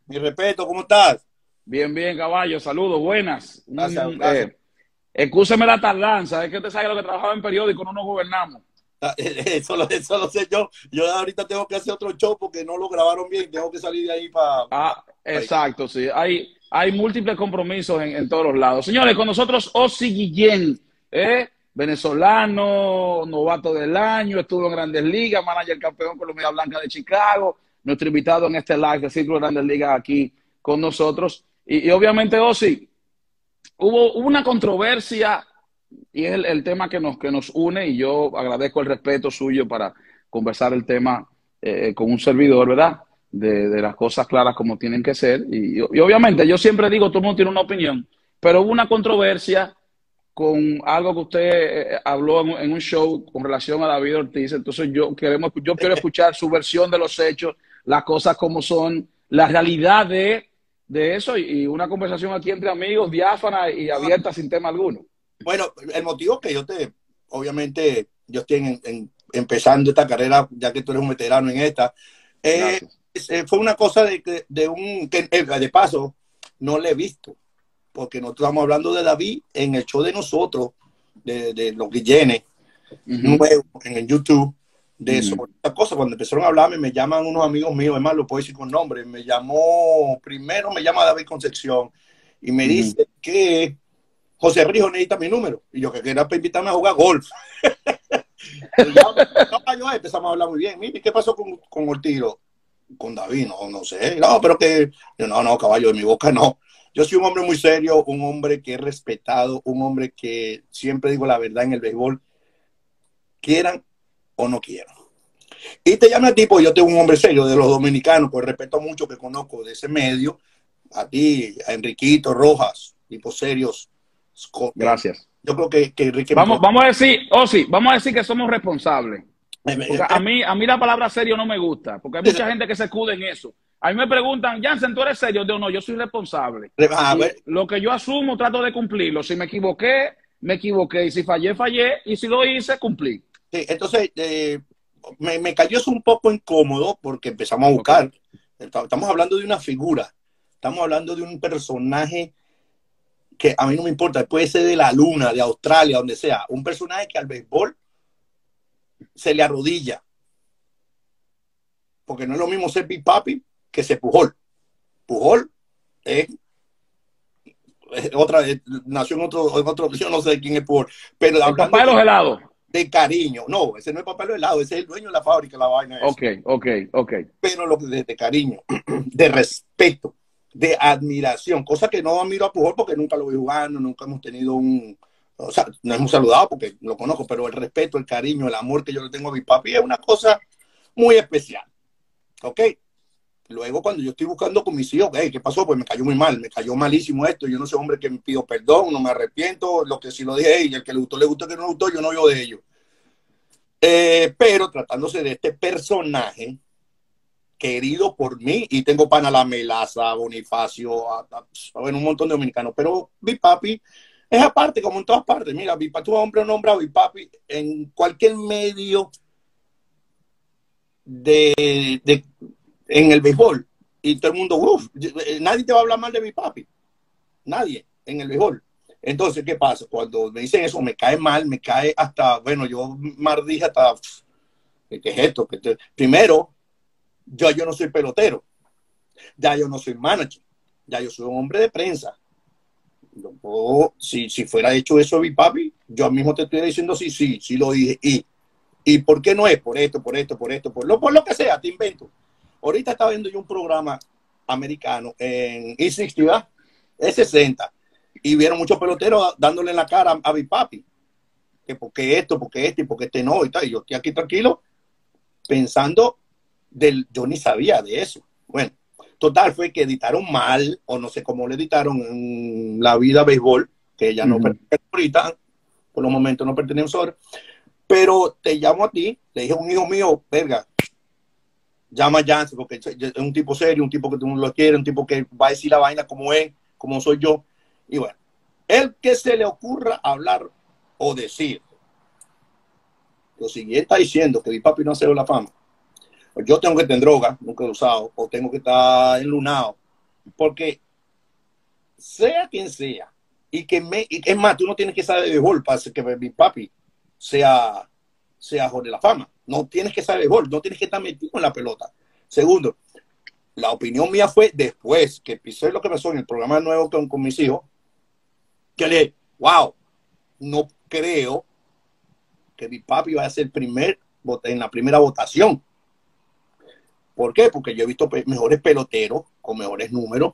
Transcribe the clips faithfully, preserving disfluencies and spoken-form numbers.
Mi respeto, ¿cómo estás? Bien, bien, caballo. Saludos, buenas. Gracias, Mm, gracias. eh, excúseme la tardanza, es que usted sabe lo que trabajaba en periódico, no nos gobernamos. Ah, Eso lo, eso lo sé yo. Yo ahorita tengo que hacer otro show porque no lo grabaron bien. Tengo que salir de ahí para... Ah, exacto, sí. Hay, hay múltiples compromisos en, en todos los lados. Señores, con nosotros Ozzy Guillén, ¿eh? Venezolano, novato del año, estuvo en Grandes Ligas, manager campeón con la Media Blanca de Chicago, nuestro invitado en este live de Círculo de Grandes Ligas aquí con nosotros. Y, y obviamente, Ozzy, hubo una controversia y es el, el tema que nos, que nos une y yo agradezco el respeto suyo para conversar el tema eh, con un servidor, ¿verdad? De, de las cosas claras como tienen que ser. Y, y obviamente yo siempre digo, todo el mundo tiene una opinión, pero hubo una controversia con algo que usted eh, habló en, en un show con relación a David Ortiz. Entonces yo, queremos, yo quiero escuchar su versión de los hechos, las cosas como son, la realidad de, de eso y, y una conversación aquí entre amigos, diáfana y abierta sin tema alguno. Bueno, el motivo que yo te... Obviamente, yo estoy en, en- empezando esta carrera, ya que tú eres un veterano en esta. eh, Gracias. es- eh, fue una cosa de, que- de un... que eh, de paso, no le he visto. Porque nosotros estamos hablando de David en el show de nosotros, de, de los Guillenes, Uh -huh, nuevo en el YouTube, uh de -huh. sobre esta cosa. Cuando empezaron a hablarme, me llaman unos amigos míos, además lo puedo decir con nombre. Me llamó, primero me llama David Concepción y me Uh -huh. dice que José Rijo necesita mi número. Y yo que quería para invitarme a jugar golf. Y ya, no, empezamos a hablar muy bien. Mire, ¿qué pasó con, con Ortiro? Con David, no, no sé. No, pero que, yo, no, no, caballo, de mi boca no. Yo soy un hombre muy serio, un hombre que he respetado, un hombre que siempre digo la verdad en el béisbol, quieran o no quieran. Y te llamo a ti, porque yo tengo un hombre serio de los dominicanos, pues respeto mucho que conozco de ese medio, a ti, a Enriquito Rojas, tipos serios. Gracias. Yo creo que, que Enrique me Vamos, puede... vamos a decir, oh sí, vamos a decir que somos responsables. Eh, Porque eh, a mí, a mí la palabra serio no me gusta, porque hay mucha gente que se escuda en eso. A mí me preguntan, Jansen, ¿tú eres serio? Yo no, yo soy responsable. eh, a Y ver, lo que yo asumo, trato de cumplirlo. Si me equivoqué, me equivoqué. Y si fallé, fallé. Y si lo hice, cumplí. sí, entonces, eh, me, me cayó eso un poco incómodo porque empezamos a Ok. buscar. Estamos hablando de una figura, estamos hablando de un personaje que a mí no me importa, puede ser de la luna, de Australia, donde sea, un personaje que al béisbol se le arrodilla, porque no es lo mismo ser Big Papi que ser Pujol. Pujol es, es otra, es, nació en otro, en otro, yo no sé quién es Pujol, pero El hablando papá de de, los helados. de cariño, no, ese no es papá de helado, ese es el dueño de la fábrica, la vaina esa, Ok, ok, ok. pero lo de, de cariño, de respeto, de admiración, cosa que no admiro a Pujol porque nunca lo vi jugando, nunca hemos tenido un, o sea, no hemos saludado porque lo conozco, pero el respeto, el cariño, el amor que yo le tengo a mi papi es una cosa muy especial, ¿ok? Luego cuando yo estoy buscando con mis hijos, hey, ¿qué pasó? Pues me cayó muy mal, me cayó malísimo esto, yo no soy hombre que me pido perdón, no me arrepiento, lo que sí lo dije, hey, el que le gustó, le gustó, el que no le gustó, yo no vivo de ello. Eh, pero tratándose de este personaje, querido por mí, y tengo pana La Melaza, Bonifacio, a, a, a, bueno, un montón de dominicanos, pero mi papi es aparte, como en todas partes. Mira, mi papi, tu hombre nombrado, mi papi, en cualquier medio de, de en el béisbol, y todo el mundo, uff, nadie te va a hablar mal de mi papi, nadie, en el béisbol. Entonces, ¿qué pasa? Cuando me dicen eso, me cae mal, me cae hasta, bueno, yo más dije hasta, ¿qué es esto? Primero, yo, yo no soy pelotero, ya yo no soy manager, ya yo soy un hombre de prensa. Yo, si, si fuera hecho eso mi papi, yo mismo te estoy diciendo sí, sí, sí lo dije. ¿Y, y por qué no es? Por esto, por esto, por esto, por lo, por lo que sea, te invento. Ahorita estaba viendo yo un programa americano en E sesenta, ¿verdad? E sesenta, y vieron muchos peloteros dándole en la cara a mi papi, que por qué esto, por qué este y por qué este no, y tal. Y yo estoy aquí tranquilo pensando del, yo ni sabía de eso. Bueno, total fue que editaron mal, o no sé cómo le editaron en La Vida Béisbol, que ya Uh no -huh. pertenece ahorita, por los momentos no pertenece ahora, pero te llamo a ti, le dije a un hijo mío, verga, llama a Jansen, porque es un tipo serio, un tipo que tú no lo quieres, un tipo que va a decir la vaina como es, como soy yo, y bueno, el que se le ocurra hablar o decir, lo siguiente está diciendo que mi papi no hace la fama, yo tengo que tener droga, nunca he usado, o tengo que estar enlunado, porque sea quien sea, y que me, y es más, tú no tienes que saber de béisbol para que mi papi sea, sea Jorge de la Fama. No tienes que saber de béisbol, no tienes que estar metido en la pelota. Segundo, la opinión mía fue después que pisé lo que pasó en el programa nuevo con, con mis hijos, que le, wow, no creo que mi papi va a ser primer en la primera votación. ¿Por qué? Porque yo he visto mejores peloteros con mejores números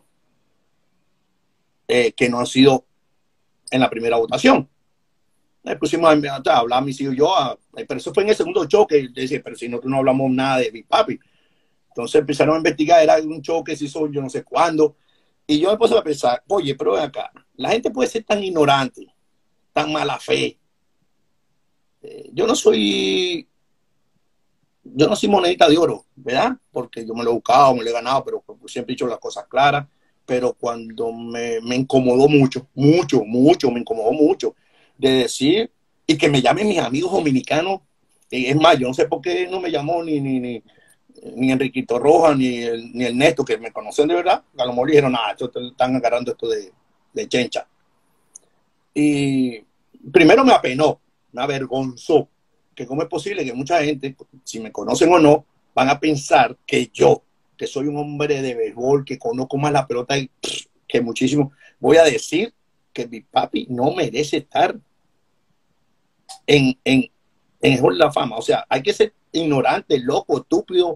eh, que no han sido en la primera votación. Le pusimos a, a hablar a mis hijos y yo, a, pero eso fue en el segundo choque. Decía, pero si nosotros no hablamos nada de mi papi. Entonces empezaron a investigar, era un show que se hizo yo no sé cuándo. Y yo me puse a pensar, oye, pero ven acá, la gente puede ser tan ignorante, tan mala fe. Eh, yo no soy, yo no soy monedita de oro, ¿verdad? Porque yo me lo he buscado, me lo he ganado, pero siempre he dicho las cosas claras. Pero cuando me, me incomodó mucho, mucho, mucho, me incomodó mucho de decir, y que me llamen mis amigos dominicanos, y es más, yo no sé por qué no me llamó ni, ni, ni, ni Enriquito Rojas, ni el, ni el Néstor, que me conocen de verdad, a lo mejor dijeron, nada, esto te están agarrando esto de, de chencha. Y primero me apenó, me avergonzó, que cómo es posible que mucha gente, si me conocen o no, van a pensar que yo, que soy un hombre de béisbol, que conozco más la pelota y, que muchísimo, voy a decir que mi papi no merece estar en, en, en el Hall de la Fama. O sea, hay que ser ignorante, loco, estúpido,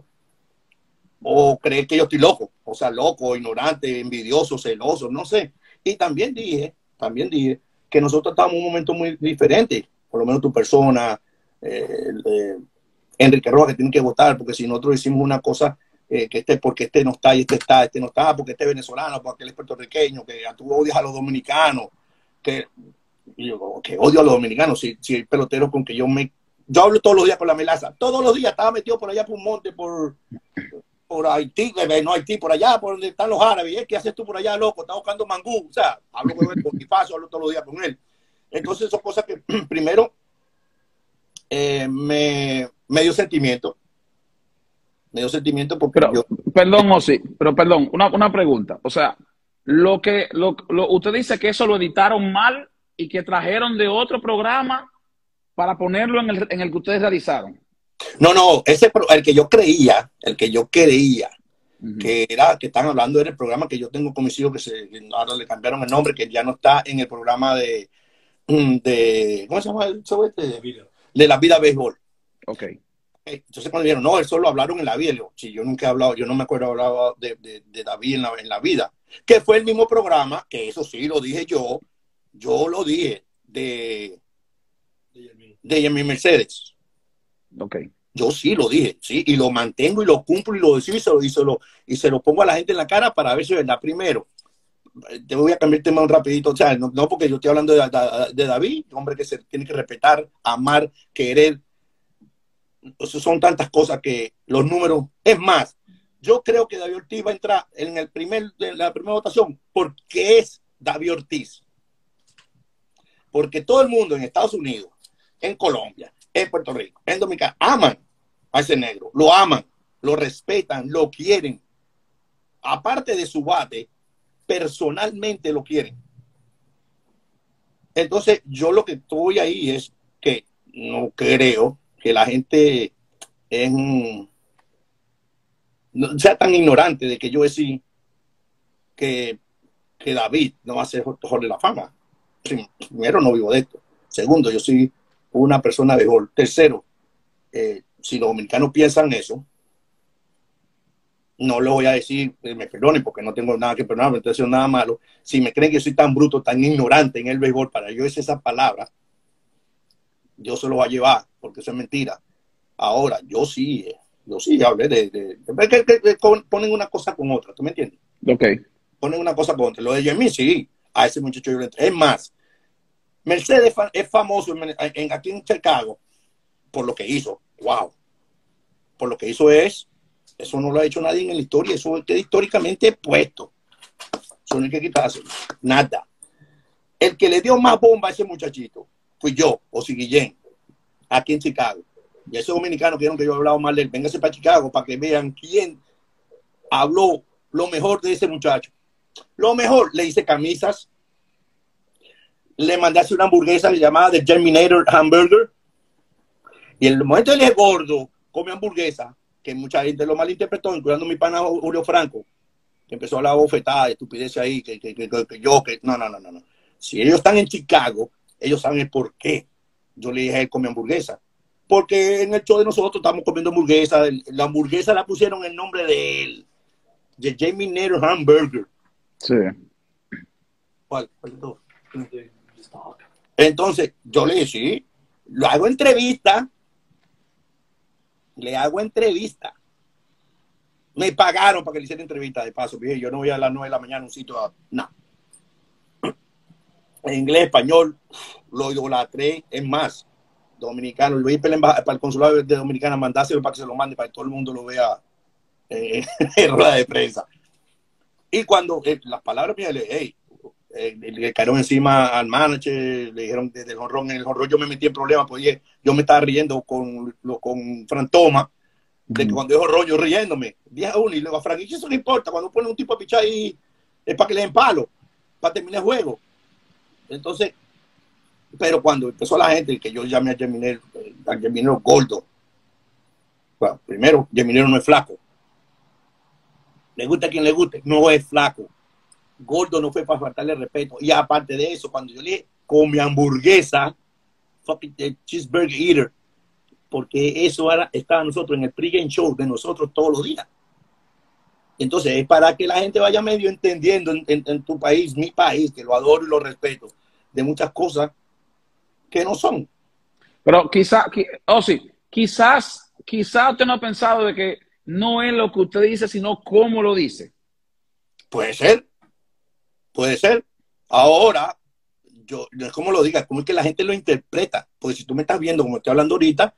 o creer que yo estoy loco. O sea, loco, ignorante, envidioso, celoso, no sé. Y también dije, también dije que nosotros estábamos en un momento muy diferente, por lo menos tu persona, eh, eh, Enrique Rojas, que tienen que votar, porque si nosotros hicimos una cosa, Eh, que este, porque este no está y este está, este no está, porque este es venezolano, porque él es puertorriqueño, que tú odias a los dominicanos, que yo, que odio a los dominicanos, si, si hay peloteros con que yo me, yo hablo todos los días con la melaza, todos los días estaba metido por allá por un monte, por, por Haití, no Haití, por allá, por donde están los árabes, ¿qué haces tú por allá, loco? Estás buscando mangú, o sea, hablo con él, con Tifazo, hablo todos los días con él. Entonces son cosas que primero eh, me, me dio sentimiento, me dio sentimiento porque pero, yo... Perdón, Osi, pero perdón, una, una pregunta. O sea, lo que lo, lo, usted dice que eso lo editaron mal y que trajeron de otro programa para ponerlo en el, en el que ustedes realizaron. No, no, ese el que yo creía, el que yo creía uh-huh. que era, que están hablando en el programa que yo tengo con mis hijos, que, se, que ahora le cambiaron el nombre, que ya no está en el programa de, de ¿cómo se llama el show este? De, vida. de La Vida Béisbol. Ok. Entonces cuando dijeron, no, él solo hablaron en La Vida, yo, sí, yo nunca he hablado, yo no me acuerdo hablado de, de, de David en la, en la Vida, que fue el mismo programa, que eso sí lo dije yo, yo lo dije, de de Yemi Mercedes. Ok. Yo sí lo dije, sí, y lo mantengo y lo cumplo y lo decido y se lo, y se lo, y se lo pongo a la gente en la cara para ver si es verdad. Primero, te voy a cambiar el tema un rapidito, o sea, no, no porque yo estoy hablando de, de, de David, hombre que se tiene que respetar, amar, querer. Entonces son tantas cosas que los números, es más, yo creo que David Ortiz va a entrar en el primer, en la primera votación porque es David Ortiz. Porque todo el mundo en Estados Unidos, en Colombia, en Puerto Rico, en Dominicana, aman a ese negro, lo aman, lo respetan, lo quieren. Aparte de su bate, personalmente lo quieren. Entonces, yo lo que estoy ahí es que no creo que la gente es, no sea tan ignorante de que yo decía que, que David no va a ser Hall de la Fama. Primero, no vivo de esto. Segundo, yo soy una persona de gol. Tercero, eh, si los dominicanos piensan eso, no lo voy a decir, eh, me perdonen porque no tengo nada que perdonar, no estoy haciendo nada malo. Si me creen que soy tan bruto, tan ignorante en el béisbol, para yo decir esas palabras, yo se lo voy a llevar, porque eso es mentira. Ahora, yo sí, eh, yo sí hablé de, de, de que, que, que ponen una cosa con otra, ¿tú me entiendes? Ok. Ponen una cosa con otra. Lo de Yemi, sí, a ese muchacho yo le entré. Es más, Mercedes es famoso en, en, aquí en Chicago por lo que hizo. Wow. Por lo que hizo es, eso no lo ha hecho nadie en la historia, eso está históricamente puesto. Eso no hay que quitarse. Nada. El que le dio más bomba a ese muchachito fui yo, Osi Guillén, aquí en Chicago. Y esos dominicanos quieren que yo he hablado mal de él. Véngase para Chicago para que vean quién habló lo mejor de ese muchacho. Lo mejor, le hice camisas, le mandé a hacer una hamburguesa llamada The Germinator Hamburger. Y en el momento que el gordo come hamburguesa, que mucha gente lo malinterpretó, incluyendo mi pana Julio Franco, que empezó a hablar bofetada, estupidez ahí, que, que, que, que yo, que no, no, no, no, no. Si ellos están en Chicago, ellos saben el por qué yo le dije a él come hamburguesa. Porque en el show de nosotros estamos comiendo hamburguesa. La hamburguesa la pusieron en nombre de él. De Jamie Nader Hamburger. Sí. ¿Cuál? ¿Cuál? Entonces, yo le dije, sí, lo hago entrevista. Le hago entrevista. Me pagaron para que le hiciera entrevista de paso. Dije, yo no voy a las nueve de la mañana a un sitio. A... No. En inglés, español, lo idolatré. Es más, dominicano. Lo voy para, para el consulado de Dominicana, mandárselo para que se lo mande, para que todo el mundo lo vea eh, en rueda de prensa. Y cuando eh, las palabras mías, le hey, eh, le cayeron encima al manager, le dijeron desde el jonrón, en el jonrón yo me metí en problemas, pues oye, yo me estaba riendo con, con Fran Toma, de que cuando dijo jonrón, yo riéndome. Dije a uno y luego a Frank, ¿y eso no importa? Cuando pone un tipo a pichar ahí, es para que le den palo, para terminar el juego. Entonces, pero cuando empezó la gente, que yo llamé a Geminero, a Geminero gordo. Bueno, primero, Geminero no es flaco. Le gusta a quien le guste, no es flaco. Gordo no fue para faltarle respeto. Y aparte de eso, cuando yo le dije, con mi hamburguesa, fucking cheeseburger eater, porque eso era, estaba nosotros en el pregame show de nosotros todos los días. Entonces, es para que la gente vaya medio entendiendo en, en, en tu país, mi país, que lo adoro y lo respeto, de muchas cosas que no son. Pero quizás, oh sí, quizás, quizás usted no ha pensado de que no es lo que usted dice, sino cómo lo dice. Puede ser, puede ser. Ahora, yo, no es como lo diga, como es que la gente lo interpreta. Porque si tú me estás viendo como estoy hablando ahorita,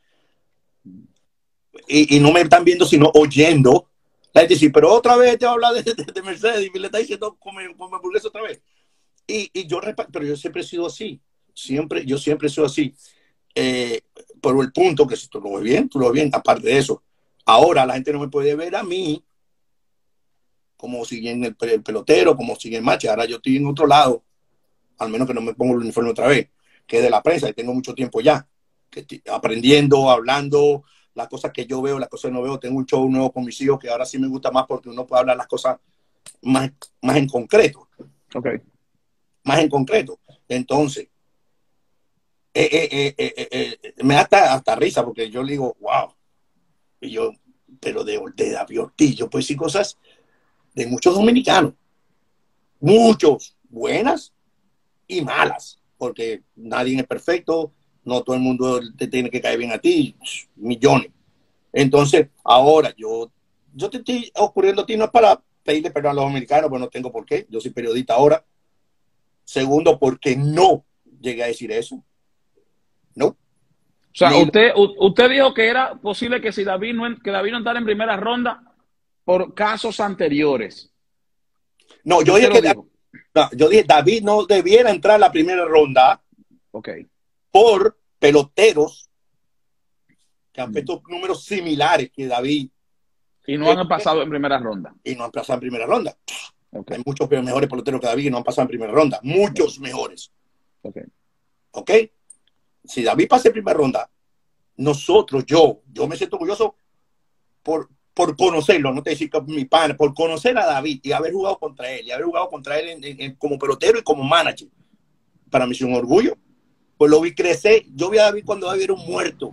y, y no me están viendo, sino oyendo, la gente dice, pero otra vez te va a hablar de, de, de Mercedes y me le está diciendo come, come hamburguesa otra vez. Y, y yo, pero yo siempre he sido así. Siempre, yo siempre he sido así. Eh, por el punto que si tú lo ves bien, tú lo ves bien. Aparte de eso, ahora la gente no me puede ver a mí como sigue en el, el pelotero, como sigue en match. Ahora yo estoy en otro lado, al menos que no me pongo el uniforme otra vez, que es de la prensa, y tengo mucho tiempo ya, que estoy aprendiendo, hablando, las cosas que yo veo, las cosas que no veo. Tengo un show nuevo con mis hijos que ahora sí me gusta más porque uno puede hablar las cosas más, más en concreto. Okay. Más en concreto. Entonces, eh, eh, eh, eh, eh, me da hasta, hasta risa porque yo le digo, wow. Y yo, pero de, de David Ortiz, yo puedo decir cosas de muchos dominicanos. Muchos, buenas y malas. Porque nadie es perfecto, no todo el mundo te tiene que caer bien a ti, millones. Entonces, ahora yo, yo te estoy ocurriendo a ti, no es para pedirle perdón a los dominicanos, pues no tengo por qué. Yo soy periodista ahora. Segundo, porque no llegué a decir eso. No. O sea, Ni... usted, usted dijo que era posible que si David no, que David no entrara en primera ronda por casos anteriores. No, yo dije que David, no, yo dije David no debiera entrar en la primera ronda. Ok. Por peloteros que han puesto mm. números similares que David. Y no han pasado en primera ronda. Y no han pasado en primera ronda. Okay. Hay muchos mejores peloteros que David y no han pasado en primera ronda. Muchos okay. mejores. Ok. Ok. Si David pasa en primera ronda, nosotros, yo, yo me siento orgulloso por, por conocerlo, no te decir que mi pana, por conocer a David y haber jugado contra él, y haber jugado contra él en, en, en, como pelotero y como manager. Para mí es un orgullo. Pues lo vi crecer. Yo vi a David cuando David era un muerto.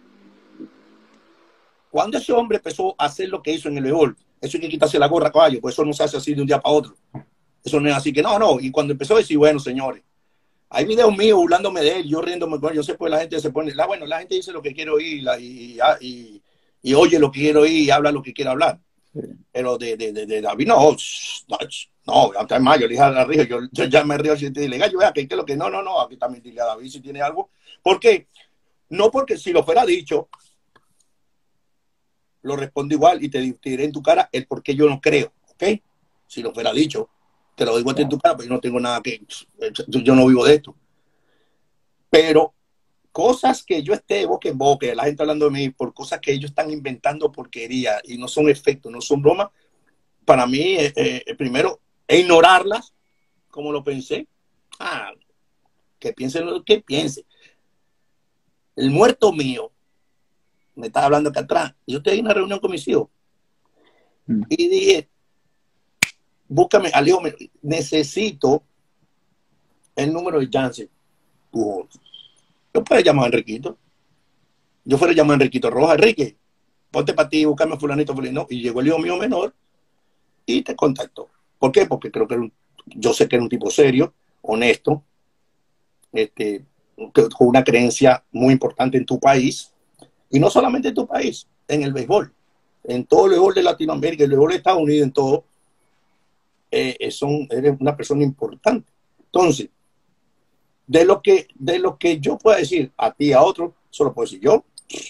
Cuando ese hombre empezó a hacer lo que hizo en el béisbol, eso hay que quitarse la gorra, caballo, pues eso no se hace así de un día para otro. Eso no es así que no, no. Y cuando empezó a decir, bueno, señores, hay videos míos burlándome de él, yo riéndome, bueno, yo sé, pues la gente se pone, la, bueno, la gente dice lo que quiere oír la, y, y, y, y oye lo que quiere oír y habla lo que quiere hablar. Sí. Pero de, de, de, de David, no, no, no, hasta en mayo, le dije a la rija, yo, yo ya me río y te dije, yo vea que, que lo que no, no, no, aquí también dile a David si tiene algo. ¿Por qué? No porque si lo fuera dicho, lo respondo igual y te, te diré en tu cara el por qué yo no creo, ¿ok? Si lo fuera dicho, te lo digo a ti en tu cara, pero yo no tengo nada que, yo no vivo de esto. Pero cosas que yo esté boca en boca, la gente hablando de mí, por cosas que ellos están inventando porquería y no son efectos, no son bromas, para mí, eh, eh, primero, e ignorarlas como lo pensé. Ah, que piensen lo que piense. El muerto mío me estaba hablando acá atrás. Yo estoy en una reunión con mis hijos mm. y dije, búscame, al hijo, necesito el número de Jansen. Yo puedo llamar a Enriquito. Yo fuera a llamar a Enriquito Rojas. Enrique, ponte para ti, búscame a fulanito, fulanito. Y llegó el hijo mío menor y te contactó. ¿Por qué? Porque creo que era un, yo sé que era un tipo serio, honesto, este, con una creencia muy importante en tu país. Y no solamente en tu país, en el béisbol. En todo el béisbol de Latinoamérica, el béisbol de Estados Unidos, en todo, eh, son, eres una persona importante. Entonces, de lo que, de lo que yo pueda decir a ti, a otro, solo puedo decir yo.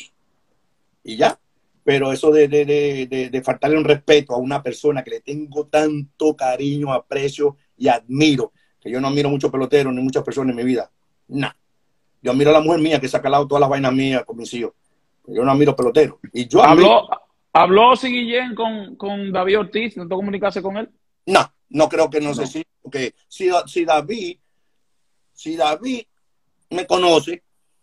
Y ya. Pero eso de, de, de, de, de faltarle un respeto a una persona que le tengo tanto cariño, aprecio y admiro, que yo no admiro muchos peloteros ni muchas personas en mi vida. Nah. Yo admiro a la mujer mía que saca al lado todas las vainas mías con mis hijos. Yo no admiro peloteros. Y yo ¿Habló, admiro... ¿Habló Ozzie Guillén con, con David Ortiz? ¿Intentó comunicarse con él? No, no creo que no, no. sé si... Porque si, si David... Si David me conoce,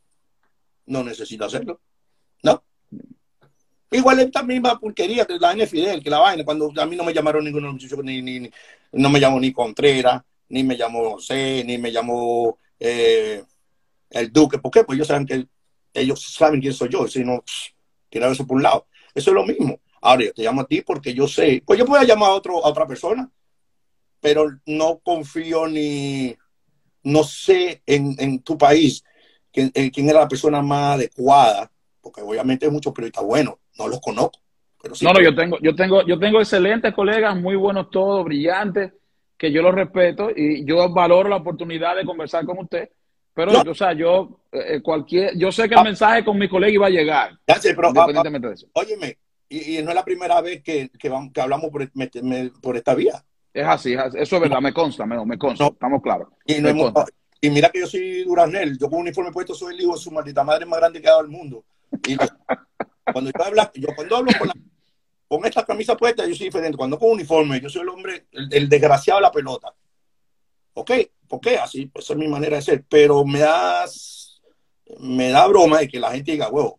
no necesita hacerlo. No. Igual esta misma porquería que la N Fidel, que la vaina, cuando a mí no me llamaron ninguno de los muchachos, ni, ni, ni, no me llamó ni Contreras, ni me llamó José, ni me llamó eh, el Duque. ¿Por qué? Pues ellos saben que ellos saben quién soy yo. Si no, tirar eso por un lado. Eso es lo mismo. Ahora yo te llamo a ti porque yo sé. Pues yo puedo llamar a, otro, a otra persona, pero no confío ni... No sé en, en tu país quién, quién era la persona más adecuada, porque obviamente hay muchos periodistas buenos, no los conozco. Pero sí, no, no, pero... yo tengo, yo tengo, yo tengo excelentes colegas, muy buenos todos, brillantes, que yo los respeto y yo valoro la oportunidad de conversar con usted. Pero, no. o sea, yo eh, cualquier, yo sé que el ah, mensaje con mi colega iba a llegar, ya sé, pero, independientemente ah, ah, de eso. Óyeme, y, y no es la primera vez que, que, vamos, que hablamos por, me, me, por esta vía. Es así, eso es verdad, me consta, me, me consta, no, estamos claros. Y, no hemos, y mira que yo soy Duranel, yo con un uniforme puesto soy el hijo de su maldita madre más grande que ha dado el mundo. Y lo, cuando yo hablo, yo cuando hablo con, la, con esta camisa puesta, yo soy diferente. Cuando con uniforme, yo soy el hombre, el, el desgraciado de la pelota. ¿Ok? ¿Por qué? Así, pues esa es mi manera de ser. Pero me da, me da broma de que la gente diga, huevo,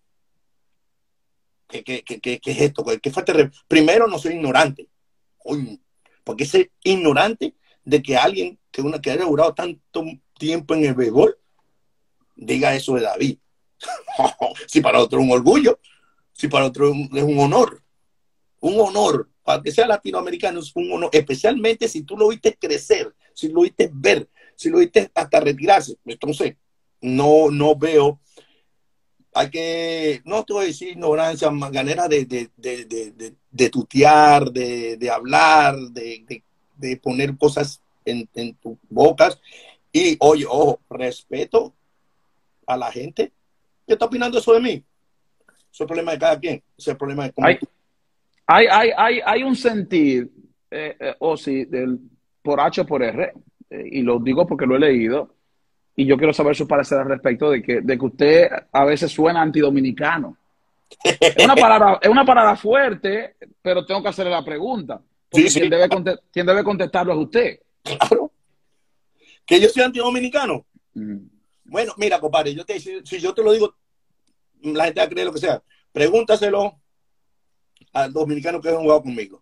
¿qué, qué, qué, qué, qué es esto? ¿Qué falta de... Primero, no soy ignorante. Uy, porque ese ignorante de que alguien que, una, que haya durado tanto tiempo en el béisbol diga eso de David. Si para otro es un orgullo, si para otro es un honor, un honor, para que sea latinoamericano es un honor, especialmente si tú lo viste crecer, si lo viste ver, si lo viste hasta retirarse. Entonces, no, no veo, hay que, no te voy a decir ignorancia, manera de, de, de, de, de, de tutear, de, de hablar, de, de, de poner cosas en, en tus bocas. Y oye, ojo, respeto a la gente que está opinando eso de mí. Eso es el problema de cada quien. Ese es el problema de cómo hay, tú... hay, hay, hay, hay un sentir, eh, eh, o sí, del, por H o por R, eh, y lo digo porque lo he leído, y yo quiero saber su parecer al respecto de que, de que usted a veces suena antidominicano. Es una palabra, es una palabra fuerte, pero tengo que hacerle la pregunta. Porque Sí, quien, sí. debe quien debe contestarlo es usted. Claro. ¿Que yo soy antidominicano? Mm. Bueno, mira, compadre, yo te, si, si yo te lo digo, la gente va a creer lo que sea. Pregúntaselo al dominicano que ha jugado conmigo.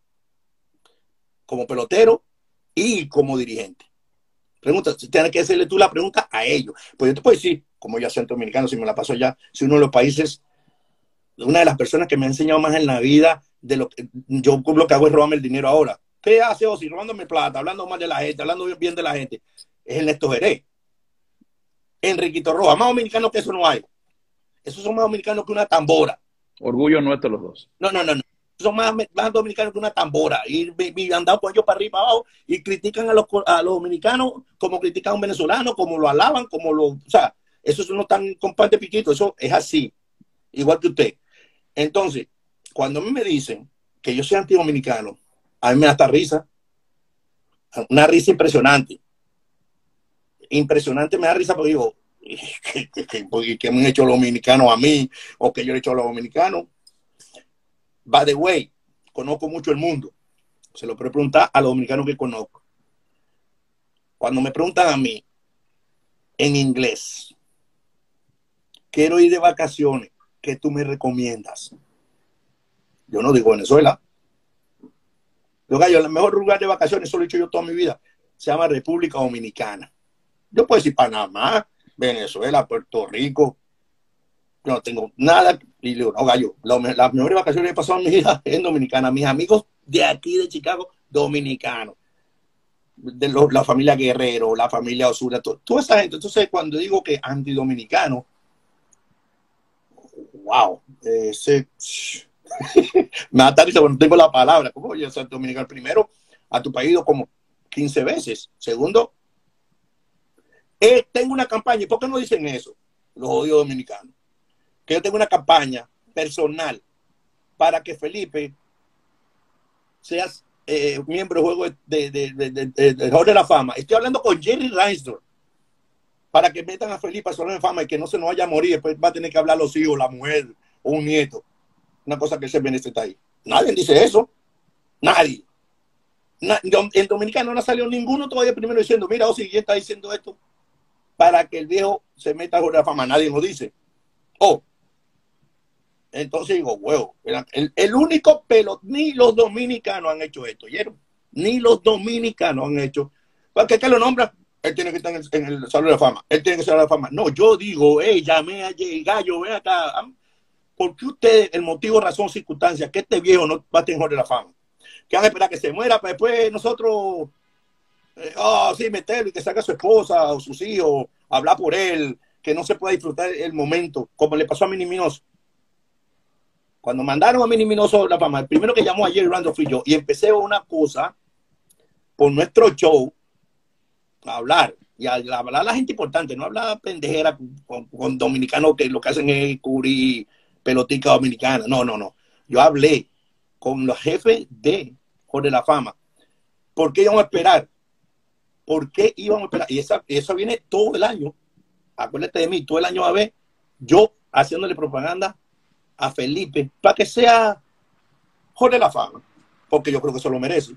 Como pelotero y como dirigente. Pregunta, tienes que hacerle tú la pregunta a ellos. Pues yo te puedo decir, como yo soy dominicano, si me la paso allá, soy uno de los países, una de las personas que me ha enseñado más en la vida de lo que yo lo que hago es robarme el dinero ahora. ¿Qué hace Ozzie? Robándome plata, hablando mal de la gente, hablando bien de la gente. Es el Néstor Jerez. Enriquito Rojas, más dominicano que eso no hay. Esos son más dominicanos que una tambora. Orgullo nuestro los dos. No, no, no, no. Son más, más dominicanos que una tambora. Y, y, y han dado con ellos para arriba y para abajo y critican a los, a los dominicanos como critican a un venezolano, como lo alaban, como lo... O sea, eso no están con pan de piquito, eso es así. Igual que usted. Entonces, cuando a mí me dicen que yo soy antidominicano, a mí me da hasta risa. Una risa impresionante. Impresionante me da risa porque digo, ¿qué, qué, qué, qué me han hecho los dominicanos a mí? ¿O que yo le he hecho a los dominicanos? By the way, conozco mucho el mundo. Se lo puedo preguntar a los dominicanos que conozco. Cuando me preguntan a mí en inglés, quiero ir de vacaciones, ¿qué tú me recomiendas? Yo no digo Venezuela. Yo, gallo, el mejor lugar de vacaciones, eso lo he dicho yo toda mi vida, se llama República Dominicana. Yo puedo decir Panamá, Venezuela, Puerto Rico. Yo no tengo nada. Y le digo, no, gallo, las mejores vacaciones que he pasado en mi vida en Dominicana. Mis amigos de aquí, de Chicago, dominicanos. De los, la familia Guerrero, la familia Osuna, to, toda esa gente. Entonces, cuando digo que antidominicano, wow, ese... me da risa cuando tengo la palabra. ¿Cómo voy a ser dominicano? Primero, a tu país como quince veces. Segundo, eh, tengo una campaña. ¿Y por qué no dicen eso? Los odios dominicanos. Que yo tengo una campaña personal para que Felipe seas eh, miembro del juego de, de, de, de, de, de Hall de la Fama. Estoy hablando con Jerry Reinsdorf para que metan a Felipe al Salón de Fama y que no se nos vaya a morir. Después va a tener que hablar los hijos, la mujer o un nieto. Una cosa que se ve en este país. Nadie dice eso. Nadie. Na, en Dominicano no salió ninguno todavía primero diciendo, mira, Ozzy ya está diciendo esto para que el viejo se meta a Hall de la Fama. Nadie lo dice. Oh. Entonces digo, huevo, el, el único pelo, ni los dominicanos han hecho esto, ¿oyeron? Ni los dominicanos han hecho. ¿Para qué lo nombra? Él tiene que estar en el, en el Salón de la Fama. Él tiene que ser de la Fama. No, yo digo, hey, llamé a Jay Gallo, ven acá. ¿Por qué usted, el motivo, razón, circunstancia, que este viejo no va a tener de la Fama? Que van a esperar que se muera para después nosotros, eh, oh, sí, meterlo y que salga a su esposa o sus hijos, hablar por él, que no se pueda disfrutar el momento, como le pasó a Minnie Minoso. Cuando mandaron a Minnie Minoso la Fama, el primero que llamó a Jerry Randolph fui yo, y empecé una cosa por nuestro show a hablar, y a, a hablar a la gente importante, no hablar pendejera con, con dominicanos que lo que hacen es cubrir pelotica dominicana, no, no, no. Yo hablé con los jefes de Hall de la Fama. ¿Por qué íbamos a esperar? ¿Por qué íbamos a esperar? Y esa, eso viene todo el año. Acuérdate de mí, todo el año va a ver yo haciéndole propaganda a Felipe para que sea Hall de la Fama, porque yo creo que se lo merece.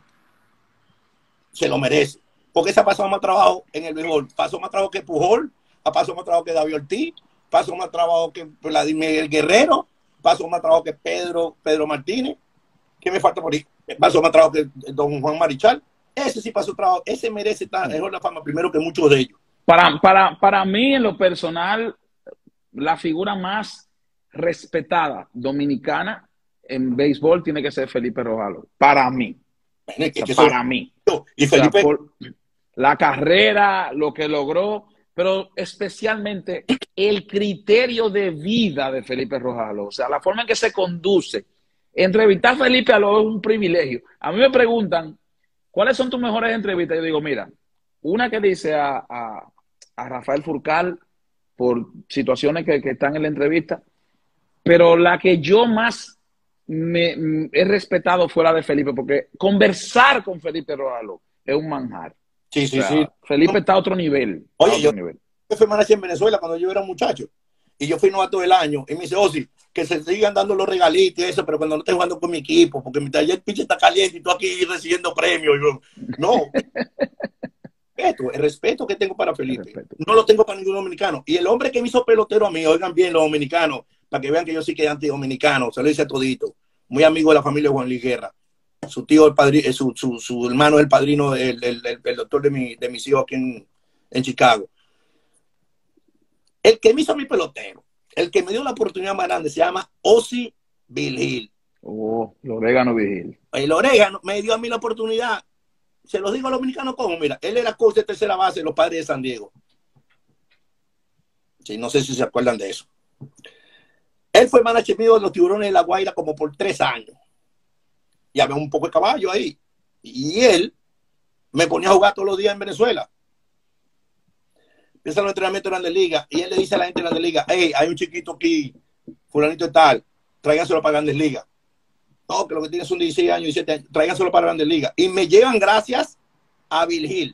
Se lo merece. Porque se ha pasado más trabajo en el béisbol. Pasó más trabajo que Pujol, ha pasado más trabajo que David Ortiz, pasó más trabajo que Vladimir Guerrero, pasó más trabajo que Pedro, Pedro Martínez. ¿Qué me falta por ahí? Pasó más trabajo que don Juan Marichal. Ese sí pasó trabajo. Ese merece estar en Hall de la Fama primero que muchos de ellos. Para, para, para mí, en lo personal, la figura más respetada dominicana en béisbol tiene que ser Felipe Rojalo. Para mí. Bueno, que, o sea, que para eso, mí. Y Felipe... O sea, por la carrera, lo que logró, pero especialmente el criterio de vida de Felipe Rojalo. O sea, la forma en que se conduce. Entrevistar a Felipe a lo es un privilegio. A mí me preguntan, ¿cuáles son tus mejores entrevistas? Yo digo, mira, una que dice a, a, a Rafael Furcal por situaciones que, que están en la entrevista, pero la que yo más me, me he respetado fue la de Felipe, porque conversar con Felipe Rojalo es un manjar. Sí, sí, o sea, sí. Felipe está a otro nivel. Oye, a otro yo, nivel. yo fui manager en Venezuela cuando yo era un muchacho. Y yo fui novato del año. Y me dice, Ozzy, que se sigan dando los regalitos y eso, pero cuando no esté jugando con mi equipo, porque mi taller pinche está caliente y tú aquí recibiendo premios. Y yo, no. Respeto, el respeto que tengo para Felipe. No lo tengo para ningún dominicano. Y el hombre que me hizo pelotero a mí, oigan bien los dominicanos, para que vean que yo sí que soy antidominicano, se lo dice a todito. Muy amigo de la familia de Juan Luis Guerra. Su tío, el padrino, su, su, su hermano es el padrino, el, el, el, el doctor de, mi, de mis hijos aquí en, en Chicago. El que me hizo mi pelotero, el que me dio la oportunidad más grande, se llama Ozzy Vigil. Oh, el orégano Vigil. El orégano me dio a mí la oportunidad. Se los digo a los dominicanos como, mira, él era coach de tercera base de los Padres de San Diego. Sí, no sé si se acuerdan de eso. Él fue manager mío de los Tiburones de La Guaira como por tres años. Y había un poco de caballo ahí. Y él me ponía a jugar todos los días en Venezuela. Empiezan los entrenamientos de Grandes Ligas. Y él le dice a la gente de Grandes Ligas, hey, hay un chiquito aquí, fulanito de tal, tráiganselo para Grandes Ligas. No, que lo que tiene son dieciséis años, diecisiete años, tráiganselo para Grandes Ligas. Y me llevan gracias a Vigil.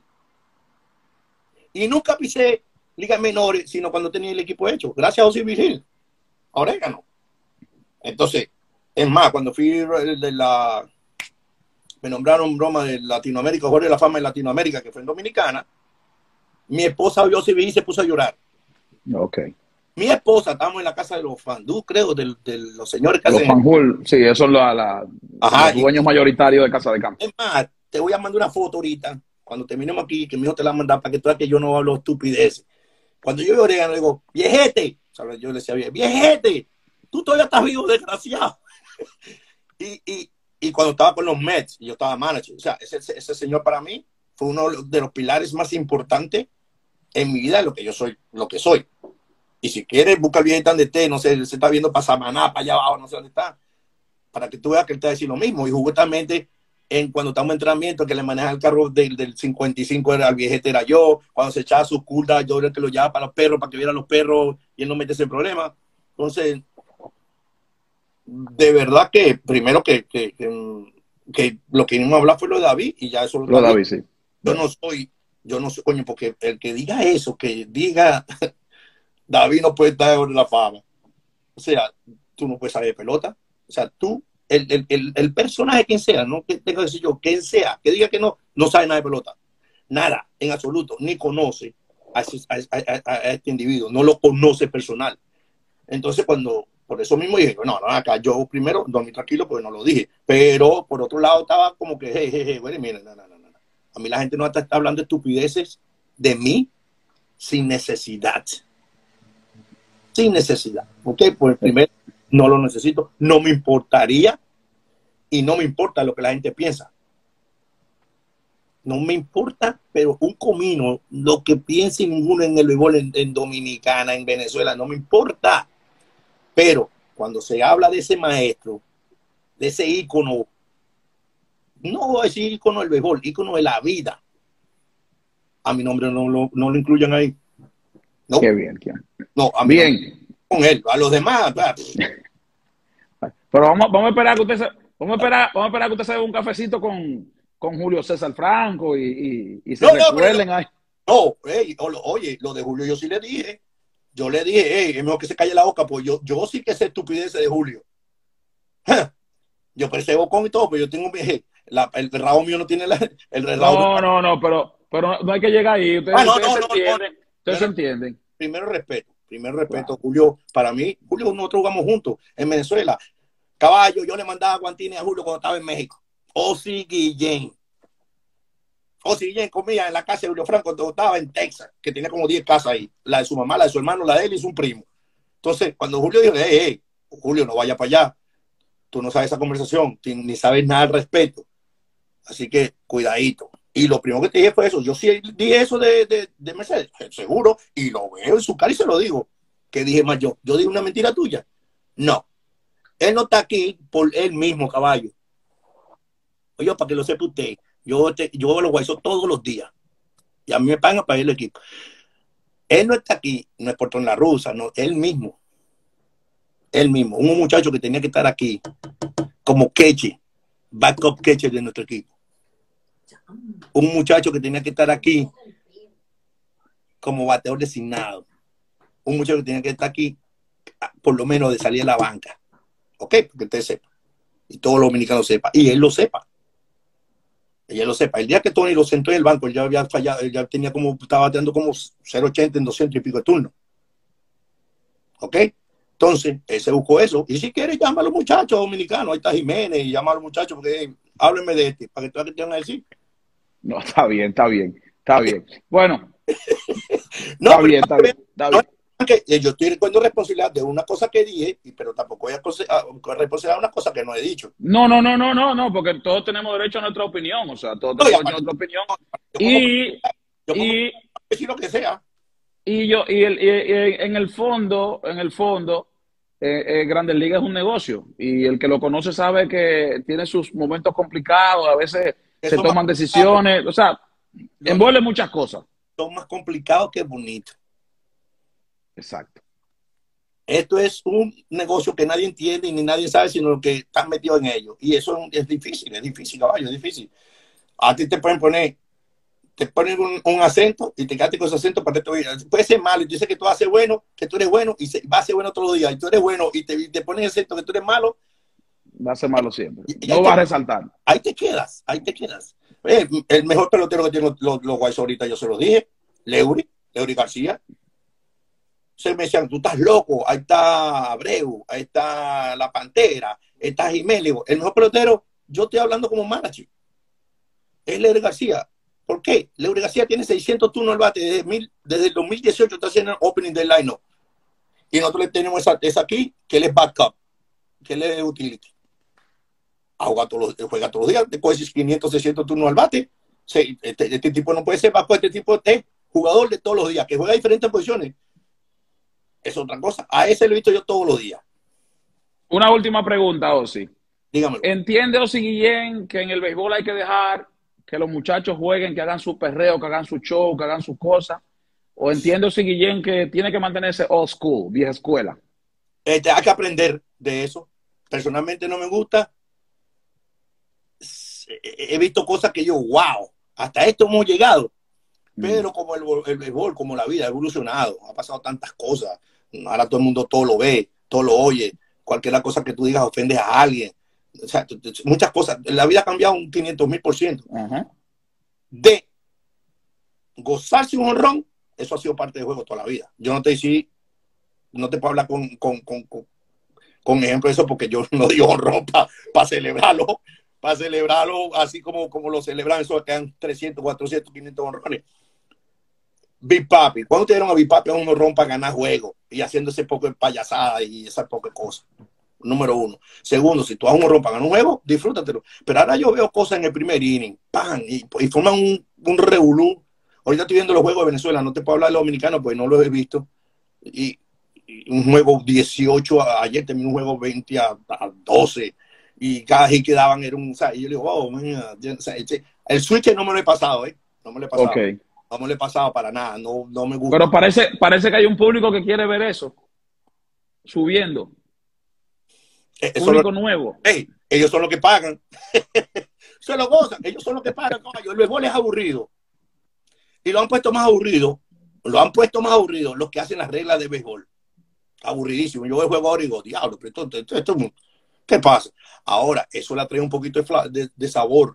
Y nunca pisé ligas menores, sino cuando tenía el equipo hecho. Gracias a Ozzy Vigil. Orégano. Entonces, es más, cuando fui de la me nombraron broma de Latinoamérica, Jorge de la Fama de Latinoamérica, que fue en Dominicana. Mi esposa vio C B I y se puso a llorar. Ok. Mi esposa, estábamos en la casa de los fandú, creo, de, de los señores que Los hacen... fanjul, sí, esos son la, la, Ajá, los dueños y, mayoritarios de Casa de Campo. es más, te voy a mandar una foto ahorita, cuando terminemos aquí, que mi hijo te la va a mandar para que tú veas que yo no hablo estupideces. Cuando yo veo orégano, digo, viejete, ¿sabes? Yo le decía, viejete, tú todavía estás vivo, desgraciado. y, y, y cuando estaba con los Mets, yo estaba manager, o sea, ese, ese señor para mí fue uno de los pilares más importantes en mi vida, lo que yo soy, lo que soy. Y si quieres, busca el viejete donde esté, no sé, se está viendo para Samaná, para allá abajo, no sé dónde está, para que tú veas que él te va a decir lo mismo. Y justamente en, cuando estamos en entrenamiento, que le maneja el carro del, del cincuenta y cinco, era el viejete, era yo. Cuando se echaba sus curdas, yo era el que lo llevaba para los perros, para que vieran los perros y él no mete ese problema. Entonces, de verdad que primero que, que, que, que lo que íbamos a hablar fue lo de David y ya eso lo, Lo de David, sí. Yo no soy, yo no soy, coño, porque el que diga eso, que diga David no puede estar en la fama. O sea, tú no puedes saber de pelota. O sea, tú, el, el, el, el personaje, quien sea, no que tenga que decir yo, quien sea, que diga que no, no sabe nada de pelota. Nada, en absoluto, ni conoce a, ese, a, a, a, a este individuo, no lo conoce personal. Entonces, cuando, por eso mismo dije, no, no, acá yo primero dormí tranquilo porque no lo dije. Pero por otro lado estaba como que, jejeje, bueno, miren, no, no, no, no. A mí la gente no está, está hablando estupideces de mí sin necesidad. Sin necesidad, ¿ok? Pues primero, no lo necesito, no me importaría y no me importa lo que la gente piensa. No me importa, pero un comino, lo que piense ninguno en el béisbol en, en Dominicana, en Venezuela, no me importa. Pero cuando se habla de ese maestro, de ese ícono, no voy a decir ícono del béisbol, ícono de la vida, a mi nombre no lo, no lo incluyan ahí. No. Qué bien, qué bien. No, a mí bien. No, con él, a los demás. Pero vamos, vamos a esperar que usted se, vamos a esperar, vamos a esperar que usted se dé un cafecito con, con Julio César Franco y, y, y se no, recuerden no, ahí. No, hey, oye, lo de Julio yo sí le dije. Yo le dije, hey, es mejor que se calle la boca, pues yo, yo sí que sé estupidez de Julio. Yo pensé bocón y todo, pero yo tengo la, el rabo mío no tiene la, el rabo. No, no, no, pero, pero no hay que llegar ahí. Ustedes, ah, no, ustedes no, se no, entienden. No, ustedes se entienden. Primero respeto, primero respeto, Claro. Julio. Para mí, Julio, nosotros jugamos juntos en Venezuela. Caballo, yo le mandaba guantines a Julio cuando estaba en México. Osi Guillén. Osi Guillén comía en la casa de Julio Franco cuando estaba en Texas, que tenía como diez casas ahí. La de su mamá, la de su hermano, la de él y su primo. Entonces, cuando Julio dijo, hey, hey, Julio, no vaya para allá. Tú no sabes esa conversación, ni sabes nada al respecto. Así que, cuidadito. Y lo primero que te dije fue eso. Yo sí dije eso de, de, de Mercedes, seguro, y lo veo en su cara y se lo digo. ¿Qué dije más yo? ¿Yo dije una mentira tuya? No. Él no está aquí por él mismo, caballo. Oye, para que lo sepa usted, yo, te, yo lo guayso todos los días. Y a mí me pagan para ir al equipo. Él no está aquí, no es por la rusa, no, él mismo. Él mismo. Un muchacho que tenía que estar aquí como catcher, backup catcher de nuestro equipo. Un muchacho que tenía que estar aquí como bateador designado. Un muchacho que tenía que estar aquí por lo menos de salir a la banca. ¿Ok? Porque usted sepa. Y todos los dominicanos sepan. Y él lo sepa. Y él lo sepa. El día que Tony lo sentó en el banco, él ya había fallado, él ya tenía como, estaba bateando como cero ochenta en doscientos y pico de turno. ¿Ok? Entonces, él se buscó eso. Y si quiere, llama a los muchachos dominicanos. Ahí está Jiménez, y llama a los muchachos, porque hey, háblenme de este, para que tú te van a decir. No, está bien, está bien, está bien. Bueno, no, está bien, está bien, está bien. No, que yo estoy recuerdo responsabilidad de una cosa que dije, pero tampoco voy a responsabilidad de una cosa que no he dicho. No, no, no, no, no, no, porque todos tenemos derecho a nuestra opinión, o sea, todos tenemos derecho a nuestra opinión. Y, yo y, decir lo que sea. Y yo, y, el, y, y en el fondo, en el fondo, eh, eh, Grandes Ligas es un negocio y el que lo conoce sabe que tiene sus momentos complicados, a veces Eso se toman decisiones, o sea, envuelve muchas cosas. Son más complicados que bonitos. Exacto. Esto es un negocio que nadie entiende y ni nadie sabe, sino que están metidos en ello. Y eso es difícil, es difícil, caballo, es difícil. A ti te pueden poner, te ponen un, un acento y te quedaste con ese acento para que te puede ser malo y tú dices que tú haces bueno, que tú eres bueno y se, va a ser bueno todos los días y tú eres bueno y te, te ponen ese acento que tú eres malo. Va a ser malo siempre. Y, y no te, va a resaltar. Ahí te quedas, ahí te quedas. Eh, el mejor pelotero que tienen los, los Whites ahorita, yo se los dije, Leury, Leury García. Se me decían, tú estás loco, ahí está Abreu, ahí está La Pantera, está Jiménez. El mejor pelotero, yo estoy hablando como manager, es Leury García. ¿Por qué? Leury García tiene seiscientos turnos al bate desde, mil, desde el dos mil dieciocho, está haciendo el opening del line-up. Y nosotros le tenemos esa, esa aquí, que él es backup, que él es utility. Juega todos los, juega todos los días, después de quinientos, seiscientos turnos al bate. Sí, este, este tipo no puede ser backup, este tipo es jugador de todos los días, que juega diferentes posiciones. Es otra cosa. A ese lo he visto yo todos los días. Una última pregunta, Ozzy. Dígamelo. ¿Entiende Ozzy Guillén que en el béisbol hay que dejar que los muchachos jueguen, que hagan su perreo, que hagan su show, que hagan sus cosas? ¿O entiende Ozzy Guillén que tiene que mantenerse old school, vieja escuela? Este, hay que aprender de eso. Personalmente no me gusta. He visto cosas que yo, wow, hasta esto hemos llegado. Pero mm. como el, el béisbol, como la vida ha evolucionado, ha pasado tantas cosas. Ahora todo el mundo todo lo ve, todo lo oye. Cualquier cosa que tú digas ofendes a alguien. O sea, muchas cosas. La vida ha cambiado un quinientos mil por ciento. De gozarse un honrón, eso ha sido parte del juego toda la vida. Yo no te decía, no te puedo hablar con, con, con, con, con ejemplo de eso porque yo no digo honrón para pa celebrarlo, para celebrarlo así como, como lo celebran, eso que dan trescientos, cuatrocientos, quinientos honrones. Big Papi, ¿cuándo te dieron a Big Papi a un honrón para ganar juegos y haciendo ese poco de payasada y esa poca cosa? Número uno. Segundo, si tú haces un honrón para ganar un juego, disfrútatelo. Pero ahora yo veo cosas en el primer inning, ¡pam! Y, y forman un, un revolú. Ahorita estoy viendo los juegos de Venezuela, no te puedo hablar de los dominicanos porque no los he visto. Y, y un juego dieciocho, ayer terminó un juego veinte a, a doce. Y cada hit que daban era un... O sea, y yo le digo, oh, man, o sea, el switch no me lo he pasado, ¿eh? No me lo he pasado. Okay. No me lo he pasado para nada, no, no me gusta. Pero parece, parece que hay un público que quiere ver eso. Subiendo. Eh, público lo, nuevo. Hey, ellos son los que pagan. Se lo gozan, ellos son los que pagan. Coño, el béisbol es aburrido. Y lo han puesto más aburrido. Lo han puesto más aburrido los que hacen las reglas de béisbol. Aburridísimo. Yo juego ahora y digo, diablo, pero esto, esto, esto, ¿qué pasa? Ahora, eso le trae un poquito de, de, de sabor.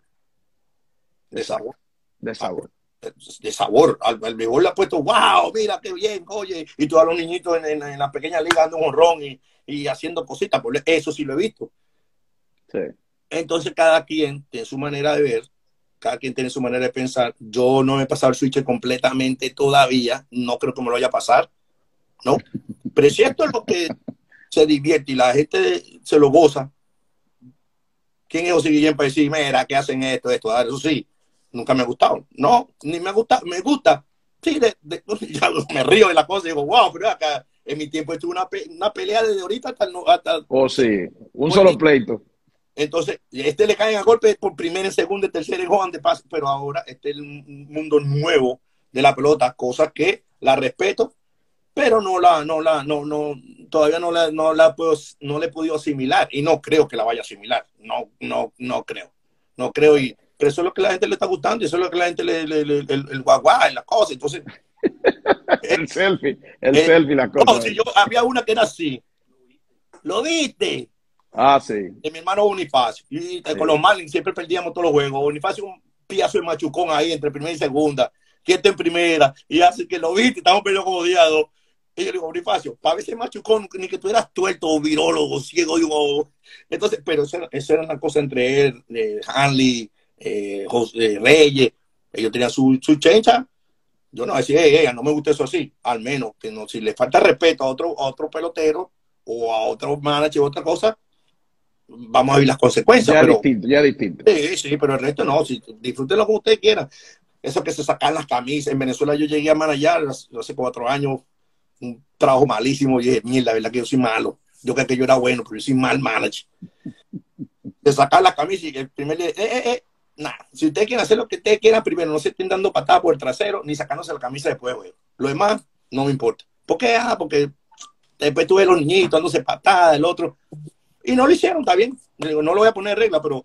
De sabor. De sabor. de sabor, al, al béisbol le ha puesto, wow, mira qué bien, oye, y todos los niñitos en, en, en la pequeña liga dando un honrón y, y haciendo cositas, por eso sí lo he visto. Sí. Entonces cada quien tiene su manera de ver, cada quien tiene su manera de pensar. Yo no me he pasado el switch completamente todavía, no creo que me lo vaya a pasar, ¿no? Pero si esto es lo que se divierte y la gente se lo goza, ¿quién es José Guillén para decir, mira, que hacen esto, esto? A ver, eso sí. Nunca me ha gustado. No, ni me gusta. Me gusta. Sí, de, de, ya me río de la cosa y digo, wow, pero acá en mi tiempo estuve una, pe una pelea desde ahorita hasta... hasta oh, sí. Un solo día. Pleito. Entonces, este le caen a golpe por primera, segunda, tercera en home de paso, pero ahora este es un mundo nuevo de la pelota, cosas que la respeto, pero no la, no la, no, no, todavía no la, no la puedo, no le he podido asimilar y no creo que la vaya a asimilar. No, no, no creo. No creo y pero eso es lo que a la gente le está gustando y eso es lo que a la gente le, le, le el, el guaguá y las cosas. Entonces, el eh, selfie, el eh, selfie, la cosa. No, si yo, había una que era así. ¿Lo viste? Ah, sí. De mi hermano Bonifacio. Y sí. Con los Marlins siempre perdíamos todos los juegos. Bonifacio un piazo de machucón ahí entre primera y segunda. ¿Quién está en primera? Y así que lo viste, estamos perdiendo como día dos. Y yo le digo, Bonifacio, para ver ese machucón, ni que tú eras tuerto o virólogo, ciego. Digo, entonces, pero eso, eso era una cosa entre él, eh, Hanley, Eh, José Reyes, ellos tenían su, su chencha. Yo no decía, hey, hey, no me gusta eso así, al menos que no, si le falta respeto a otro, a otro pelotero o a otro manager o otra cosa, vamos a ver las consecuencias. Ya pero, distinto, ya distinto. Sí, sí, pero el resto no, si, disfrútenlo como ustedes quieran. Eso que se sacan las camisas, en Venezuela yo llegué a manager hace cuatro años, un trabajo malísimo, y dije, mierda, la verdad que yo soy malo, yo creo que yo era bueno, pero yo soy mal manager. De sacar la camisa y el primer día, eh, eh, eh, nada, si ustedes quieren hacer lo que ustedes quieran, primero no se estén dando patadas por el trasero ni sacándose la camisa después, güey. Lo demás no me importa. ¿Por qué? Ah, porque después tuve los niñitos dándose patadas, el otro. Y no lo hicieron, está bien. Digo, no lo voy a poner en regla, pero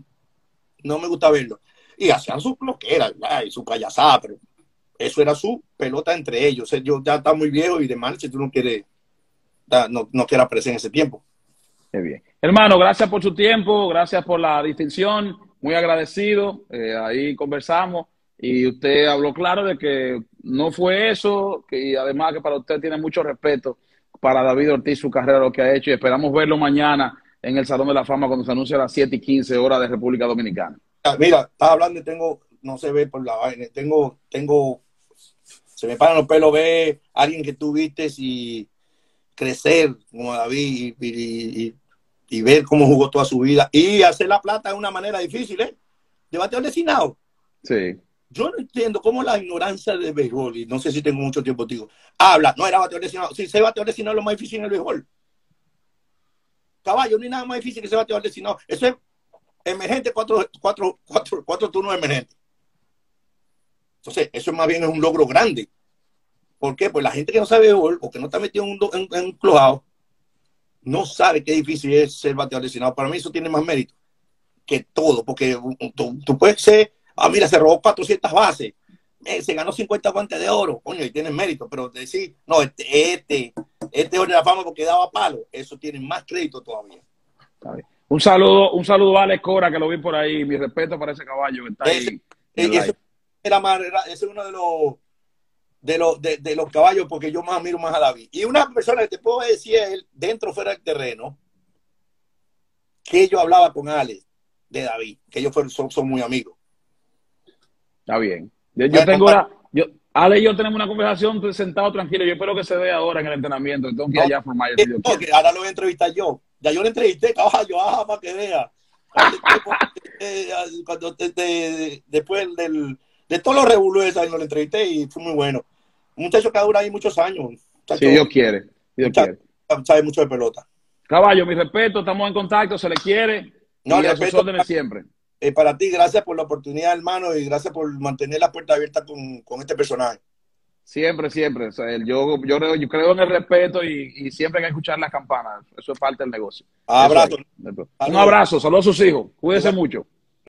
no me gusta verlo. Y hacían su bloquera y su payasada, pero eso era su pelota entre ellos. O sea, yo ya está muy viejo y de mal si tú no quieres, no, no quieres aparecer en ese tiempo. Qué bien. Hermano, gracias por su tiempo, gracias por la distinción, muy agradecido. Eh, ahí conversamos y usted habló claro de que no fue eso, que, y además que para usted tiene mucho respeto para David Ortiz, su carrera, lo que ha hecho, y esperamos verlo mañana en el Salón de la Fama cuando se anuncie a las siete y quince horas de República Dominicana. Mira, estaba hablando y tengo, no se ve por la vaina, tengo, tengo, se me paran los pelos ver a alguien que tú vistes y crecer como David y, y, y y ver cómo jugó toda su vida y hacer la plata de una manera difícil, ¿eh? De bateador designado. Sí. Yo no entiendo cómo la ignorancia de béisbol, y no sé si tengo mucho tiempo, digo, habla, no era bateador designado. Si ser bateador designado es lo más difícil en el béisbol. Caballo, no hay nada más difícil que ser bateador designado. Eso es emergente, cuatro, cuatro, cuatro, cuatro turnos emergentes. Entonces, eso más bien es un logro grande. ¿Por qué? Pues la gente que no sabe béisbol o que no está metido en un, en, en un clubhouse no sabe qué difícil es ser bateador designado. Para mí eso tiene más mérito que todo, porque tú, tú puedes ser, ah, mira, se robó cuatrocientas bases, eh, se ganó cincuenta guantes de oro, coño, y tienes mérito, pero decir, no, este, este, este es de la fama porque daba palo, eso tiene más crédito todavía. Un saludo, un saludo a Alex Cora, que lo vi por ahí, mi respeto para ese caballo que está ahí. Ese, ese, era más, era, ese es uno de los De los, de, de los caballos, porque yo más admiro más a David. Y una persona que te puedo decir él, dentro o fuera del terreno, que yo hablaba con Alex de David, que ellos fueron, son, son muy amigos. Está bien. Yo, yo tengo una, yo, Ale y yo tenemos una conversación sentado tranquilo. Yo espero que se vea ahora en el entrenamiento. Tengo que ir allá a formar. No, no, que ahora lo voy a entrevistar yo. Ya yo lo entrevisté, caballo, ajá, para que vea. Cuando, de, de, después del, de todos los revolúes, lo entrevisté y fue muy bueno. Un muchacho que dura ahí muchos años. Muchacho, si Dios quiere. Dios muchacho, quiere. Sabe mucho de pelota. Caballo, mi respeto, estamos en contacto, se le quiere. No, y a sus órdenes siempre. Eh, para ti, gracias por la oportunidad, hermano, y gracias por mantener la puerta abierta con, con este personaje. Siempre, siempre. O sea, yo, yo, yo creo en el respeto y, y siempre hay que escuchar las campanas. Eso es parte del negocio. Abrazo. Un abrazo. Saludos a sus hijos. Cuídense mucho.